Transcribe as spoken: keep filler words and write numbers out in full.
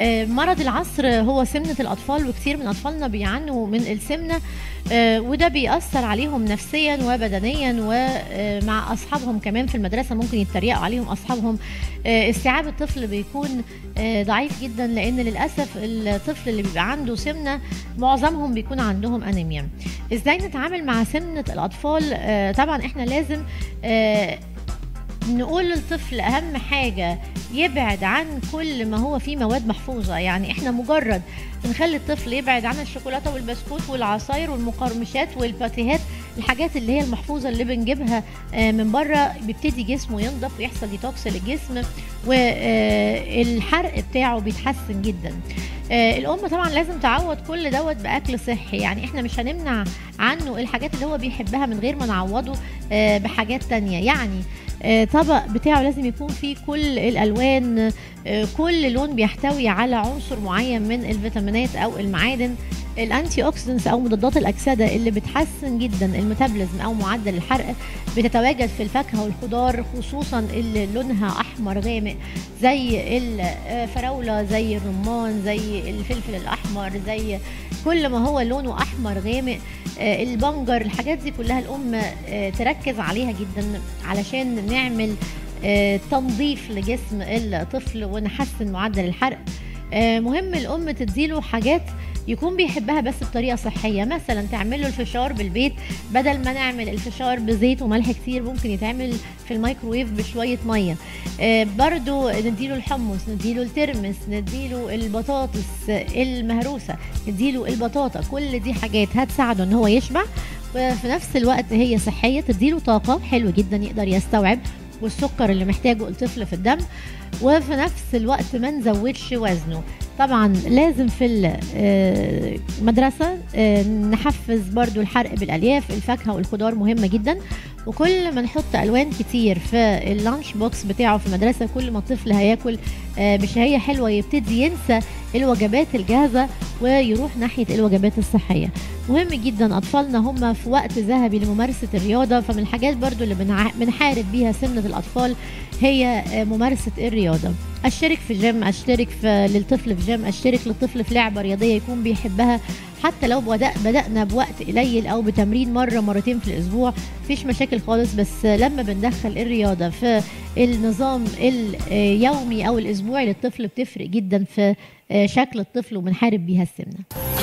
آه، مرض العصر هو سمنة الأطفال، وكتير من أطفالنا بيعانوا من السمنة، آه، وده بيأثر عليهم نفسيا وبدنيا، ومع أصحابهم كمان في المدرسة ممكن يتريقوا عليهم أصحابهم. آه، استيعاب الطفل بيكون آه، ضعيف جدا، لأن للأسف الطفل اللي بيبقى عنده سمنة معظمهم بيكون عندهم أنيميا. إزاي نتعامل مع سمنة الأطفال؟ آه، طبعا إحنا لازم آه، نقول للطفل أهم حاجة يبعد عن كل ما هو فيه مواد محفوظة. يعني احنا مجرد نخلي الطفل يبعد عن الشوكولاتة والبسكوت والعصاير والمقرمشات والباتيهات، الحاجات اللي هي المحفوظة اللي بنجيبها من بره، بيبتدي جسمه ينضف ويحصل ديتوكس للجسم، والحرق بتاعه بيتحسن جدا. الأم طبعا لازم تعوض كل دوت بأكل صحي. يعني احنا مش هنمنع عنه الحاجات اللي هو بيحبها من غير ما نعوضه بحاجات تانية. يعني طبق بتاعه لازم يكون فيه كل الألوان، كل لون بيحتوي على عنصر معين من الفيتامينات أو المعادن، الانتي اوكسيدنتس او مضادات الاكسده اللي بتحسن جدا الميتابوليزم او معدل الحرق، بتتواجد في الفاكهه والخضار، خصوصا اللي لونها احمر غامق زي الفراوله، زي الرمان، زي الفلفل الاحمر، زي كل ما هو لونه احمر غامق، البنجر. الحاجات دي كلها الام تركز عليها جدا علشان نعمل تنظيف لجسم الطفل ونحسن معدل الحرق. مهم الام تديله حاجات يكون بيحبها بس بطريقه صحيه، مثلا تعمل له الفشار بالبيت، بدل ما نعمل الفشار بزيت وملح كتير ممكن يتعمل في الميكروويف بشويه ميه. آه برضو نديله الحمص، نديله الترمس، نديله البطاطس المهروسه، نديله البطاطا. كل دي حاجات هتساعده ان هو يشبع، وفي نفس الوقت هي صحيه، تديله طاقه حلو جدا يقدر يستوعب، والسكر اللي محتاجه الطفل في الدم، وفي نفس الوقت ما نزودش وزنه. طبعا لازم في المدرسة نحفز برضو الحرق بالألياف، الفاكهة والخضار مهمة جدا، وكل ما نحط ألوان كتير في اللانش بوكس بتاعه في المدرسة، كل ما الطفل هياكل بشهية حلوة يبتدي ينسى الوجبات الجاهزة ويروح ناحية الوجبات الصحية. مهم جدا أطفالنا هم في وقت ذهبي لممارسة الرياضة، فمن الحاجات برضو اللي بنحارب بيها سمنة الأطفال هي ممارسة الرياضة. اشترك في جيم، اشترك في للطفل في جيم، اشترك للطفل في لعبة رياضية يكون بيحبها، حتى لو بدأ بدأنا بوقت قليل او بتمرين مرة مرتين في الاسبوع مفيش مشاكل خالص. بس لما بندخل الرياضة في النظام اليومي او الاسبوعي للطفل بتفرق جدا في شكل الطفل، وبنحارب بيها السمنة.